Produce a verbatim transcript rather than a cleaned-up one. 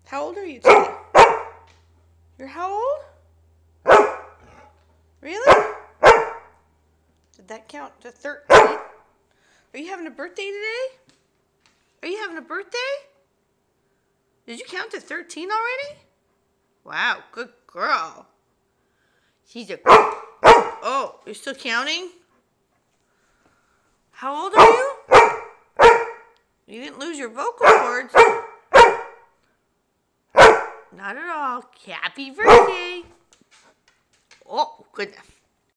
How old are you today? You're how old? Really? Did that count to thirteen? Are you having a birthday today? Are you having a birthday? Did you count to thirteen already? Wow, good girl. She's a... Oh, you're still counting? How old are you? You didn't lose your vocal cords. Not at all. Happy birthday. Oh, goodness.